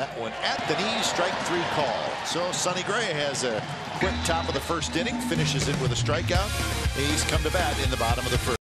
That one at the knee, strike 3 call. So Sonny Gray has a quick top of the first inning, finishes it with a strikeout. He's come to bat in the bottom of the first.